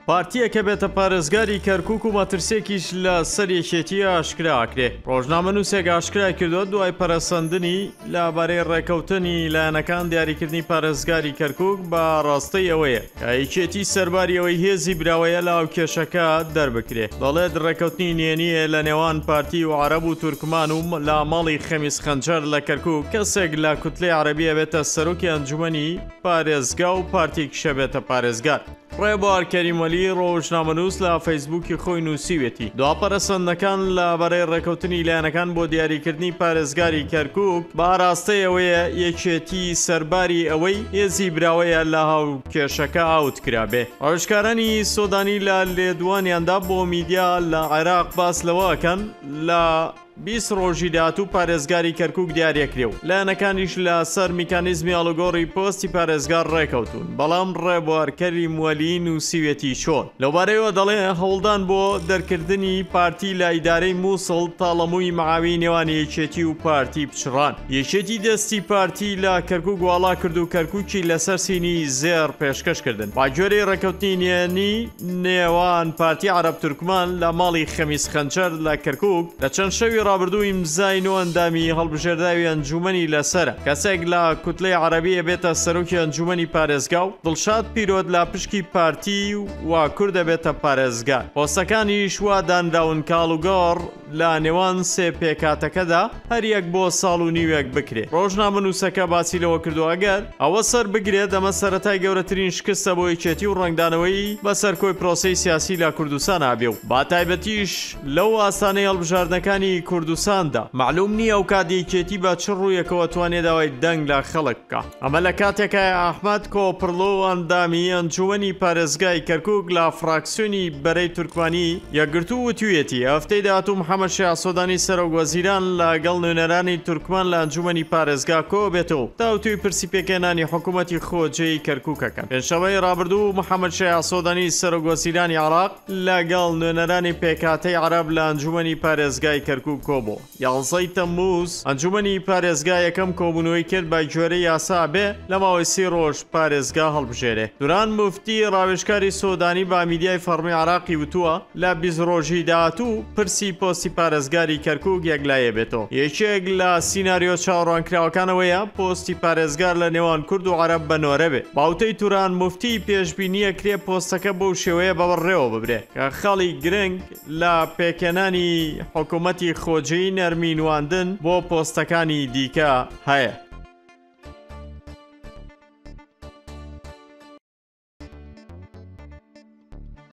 پارتیەکە بێتە پارێزگاری کەرکووک و مەترسێکیش لە سەر یەکێتیە ئاشکراکرێ. ڕۆژنامەنووسێک ئاشکرای کردووە دوای پەرەسەندنی لەبارەی ڕێکەوتنی لایەنەکان دیاریکردنی پارێزگاری کەرکووک بە ڕاستەی ئەوەیە کە یەکێتی سەرباری ئەوەی هێزی براوەیە لە ئاوکێشەکە دەربکرێ. دەڵێت ڕێکەوتنی نێنیە لە نێوان پارتی و عەرەب و تورکمان و لە ماڵی خەمیس خەنجەر لە کەرکووک کەسێک لە کوتلەی عەرەبیە بێتە سەرۆکی ئەنجومەنی پارێزگا و پارتێکیشە بێتە پارێزگار. ڕێبوار کەریمەلی ڕۆژنامەنووس لە فەیسبووکی خۆی نووسیوێتی دوا پەرەسەندەکان لەبارەی ڕێکەوتنی لایەنەکان بۆ دیاریکردنی پارێزگاری کەرکووک بە ڕاستەی ئەوەیە یەکێتی سەرباری ئەوەی هێزی براوەیە لە هاوکێشەکە ئاوت کرابێ. ڕۆژکارانی سۆدانی لە لێدوانیاندا بۆ میدیا لە عێراق باس لەوەکەن لە 20 ڕۆژی داهاتوو پارێزگاری کەرکووک دیارەکرێ و لایەنەکانیش لە سەر میکانیزمی ئاڵوگۆڕی پۆستی پارێزگار ڕێکەوتون، بەڵام ڕێبوار کەریمەلی نووسیوێتی چۆن لەوبارەیەوە دەڵێ هەوڵدان بۆ دەرکردنی پارتی لە ئیدارەی مووسڵ تاڵەمووی مەعاوی نێوان یەکێتی و پارتی پچڕان. یەکێتی دەستی پارتی لە کەرکووک واڵا کرد و کەرکووکی لەسەر سینی زێر پێشکەشکردن. با گوێرەی ڕێکەوتنی نێنی نێوان پارتی عەرەب تورکمان لە ماڵی خەمیس خەنجەر لە کەرکووک لە چەند شەوی ڕابردوو ئیمزای نۆ ئەندامی هەڵبژێرداوی ئەنجومەنی لەسرە. کەسێک لە کوتلەی عەرەبیە بێتە سەرۆکی ئەنجومەنی پارێزگا و دڵشاد پیرۆت لە پشکی پارتی وا کوور دەبێتە پارێزگار. پۆستەکانیش وا دانراون کاڵوگۆڕ لە نێوان سێ پێکاتەکەدا هەر یەک بۆ ساڵ و نیوێک بکرێت. ڕۆژنامەنووسەکە باسی لەوە کردو ئەگەر ئەوە سەر بگرێت دەمە سەرەتای گەورەترین شکستە بۆ یەکێتی و ڕنگدانەوەی بەسەر کۆی پرۆسەی سیاسی لە کوردستان ئابێ و با تایبەتیش لەو ئاستانەی هەڵبژاردنەکانی کوردستاندا معلوم نییە ئەو کاتێکێتی بە چ ڕوویەکەوە توانێت داوای دەنگ لە خەڵک بکە. ئەمە لە کاتێکە ئەحمەد کۆپڕلۆ ئەندامی ئەنجومەنی پارێزگای کەرکووک لە فراکسیۆنی بەرەی تورکمانی یەکگرتوو وتوویەتی هەفتەی داهاتوو محەممەد شایعسۆدانی سەرۆکوەزیران لەگەڵ نوێنەرانی تورکمان لە ئەنجومەنی پارێزگا کۆ بێتەوە تاوتوی پرسی پێکێنانی حکوومەتی خۆجێی کەرکووکەکەن. پێنجشەمەی ڕابردوو محەممەد شایعسۆدانی سەرۆکوەزیرانی عێراق لەگەڵ نوێنەرانی پێکهاتەی عەرەب لە ئەنجومەنی پارێزگای کەرکووک کۆبوو. 11 تەمموز ئەنجومەنی پارێزگا یەکەم کۆبوونەوەی کرد بە گوێرەی یاسا بێ لە ماوەی 30 ڕۆژ پارێزگا هەڵبژێرێ. دوران موفتی ڕاوێژکاری سۆدانی با میدیای فەرمی عێراقی وتووە لە 20 ڕۆژی داهاتوو پرسی پۆستی پارێزگاری کەرکووک یەکلایە بێتەوە. یەکێک لە سیناریۆ چاوەڕوانکراوەکانەوەیە پۆستی پارێزگار لە نێوان کورد و عەرەب بەنۆرە بێ. باوتەی توران موفتی پێشبینیە کرێ پۆستەکە بەو شێوەیە بەڕێوە ببرێ کە خەڵی گرنگ لە پێکێنانی حکوومەتی خۆجێی نەرمینواندن بۆ پۆستەکانی دیکە هەیە.